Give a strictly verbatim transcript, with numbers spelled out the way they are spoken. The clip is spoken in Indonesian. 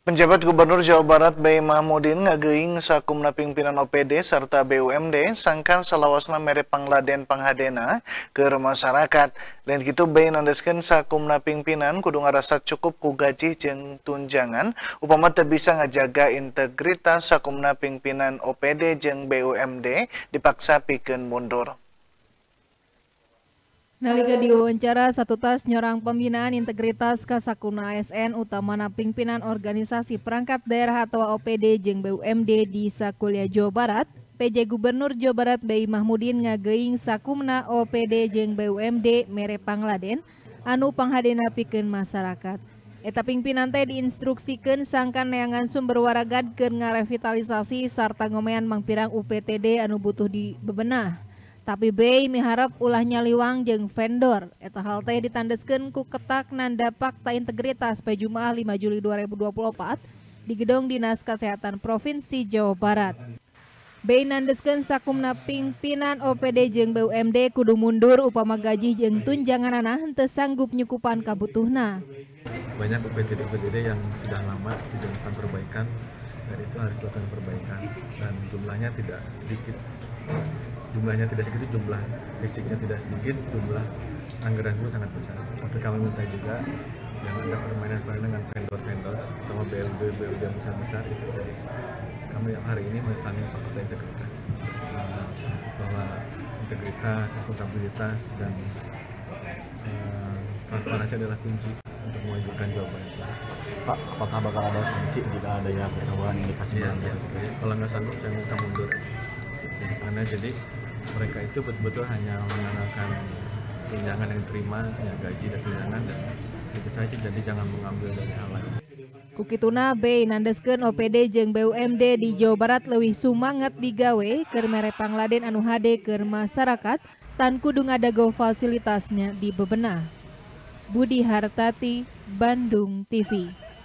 Penjabat Gubernur Jawa Barat B. Mahmudin ngageuing sakumna pimpinan O P D serta B U M D sangkan salawasna mere pangladen panghadena ke masyarakat. Dan kitu B nandeskeun sakumna pimpinan kudu ngarasa cukup ku gaji jeung tunjangan upama teu bisa ngajaga integritas sakumna pimpinan O P D jeung B U M D dipaksa pikeun mundur. Nalika diwawancara satu tas nyorang pembinaan integritas ka sakuna A S N utamana pimpinan organisasi perangkat daerah atau O P D jeung B U M D di sakuliah Jawa Barat, P J Gubernur Jawa Barat B. Mahmudin ngageuing sakumna O P D jeung B U M D mere pangladen anu panghadena pikeun masyarakat. Eta pimpinan teh diinstruksikeun sangkan neangan sumber waragad keur ngarevitalisasi sarta ngomean mangpirang U P T D anu butuh dibebenah. Tapi B miharap ulah nyaliwang jeung vendor. Eta hal teh ditandeskeun ku ketak nanda fakta integritas pada Jumat lima Juli dua ribu dua puluh empat di Gedung Dinas Kesehatan Provinsi Jawa Barat. B nandeskeun sakumna pimpinan O P D jeung B U M D kudu mundur upama gaji jeung tunjanganana henteu sanggup nyukupan kabutuhna. Banyak O P D O P D yang sudah lama tidak melakukan perbaikan dan itu harus dilakukan perbaikan dan jumlahnya tidak sedikit. Jumlahnya tidak sedikit, jumlah fisiknya tidak sedikit, jumlah anggaran pun sangat besar. Tapi kami minta juga yang ada permainan-permainan dengan vendor-vendor atau B L B B U M besar-besar itu. Kami hari ini menentang fakta integritas bahwa integritas, akuntabilitas dan eh, transparansi adalah kunci untuk memajukan Jawa Barat. Pak, apakah bakal ada sanksi jika adanya perkembangan indikasi ya, melanggar? ya. Kalau nggak sanggup saya minta mundur. Jadi, karena jadi mereka itu betul-betul hanya mengandalkan tunjangan yang diterima, ya gaji dan tunjangan dan itu saja, jadi jangan mengambil dari hal lain. Kukituna B nandeskeun O P D jeung B U M D di Jawa Barat leuwih sumanget digawe keur mere pangladen anu hade keur masyarakat tan kudu ngadago fasilitasnya di bebenah. Budi Hartati, Bandung T V.